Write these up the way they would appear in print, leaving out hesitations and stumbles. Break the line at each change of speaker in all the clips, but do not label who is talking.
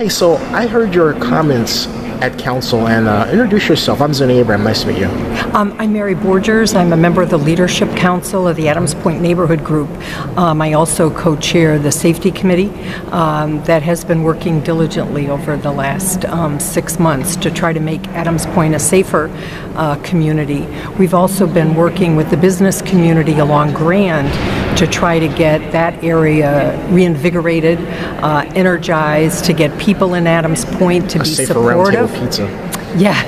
Hey, so I heard your comments at council, and introduce yourself. I'm Zenny Abraham. Nice to meet you.
I'm Mary Borgers. I'm a member of the Leadership Council of the Adams Point Neighborhood Group. I also co-chair the Safety Committee that has been working diligently over the last 6 months to try to make Adams Point a safer community. We've also been working with the business community along Grand to try to get that area reinvigorated, energized, to get people in Adams Point to be supportive.
Pizza.
Yeah,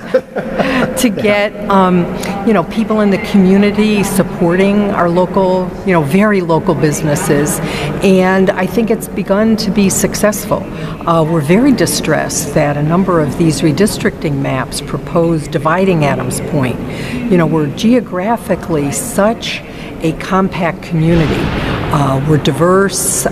to get people in the community supporting our local, very local businesses, and I think it's begun to be successful. We're very distressed that a number of these redistricting maps propose dividing Adams Point. We're geographically such a compact community. We're diverse.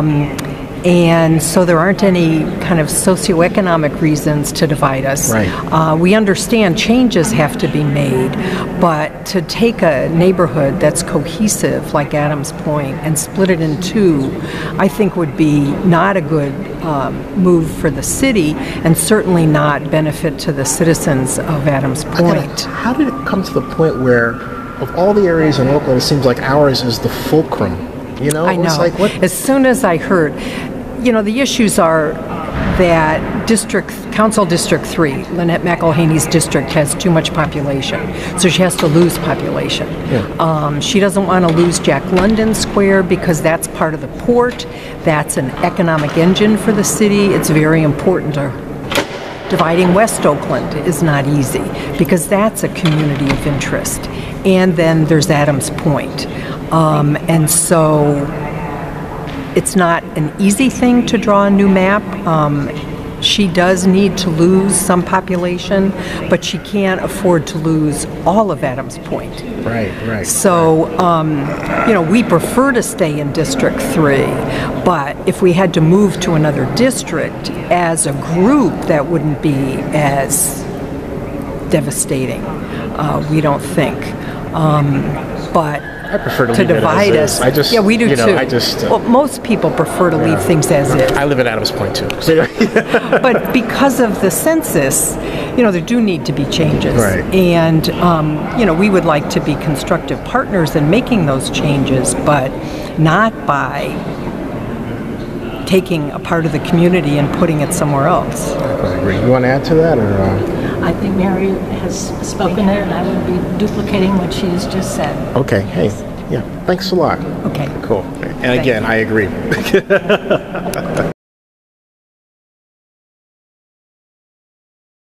And so there aren't any kind of socioeconomic reasons to divide us.
Right.
We understand changes have to be made, but to take a neighborhood that's cohesive like Adams Point and split it in two, I think would be not a good move for the city, and certainly not benefit to the citizens of Adams Point.
How did it come to the point where, of all the areas in Oakland, it seems like ours is the fulcrum?
I know.
It's like, what?
As soon as I heard, the issues are that Council District 3, Lynette McElhaney's district, has too much population, so she has to lose population.
Yeah.
She doesn't want to lose Jack London Square because that's part of the port. That's an economic engine for the city. It's very important to her. Dividing West Oakland is not easy because that's a community of interest. And then there's Adams Point. And so it's not an easy thing to draw a new map. She does need to lose some population, but she can't afford to lose all of Adams Point.
Right.
So, we prefer to stay in District 3, but if we had to move to another district as a group, that wouldn't be as devastating, we don't think. But
I prefer to
divide us.
Yeah,
we do too.
Well,
most people prefer to leave things as is.
I live at Adams Point too.
But because of the census, there do need to be changes.
Right.
And, we would like to be constructive partners in making those changes, but not by taking a part of the community and putting it somewhere else.
I agree. You want to add to that, or?
I think Mary has spoken it, and I would be duplicating what she's just said.
Okay. Hey. Yeah. Thanks a lot.
Okay.
Cool. And again, I agree.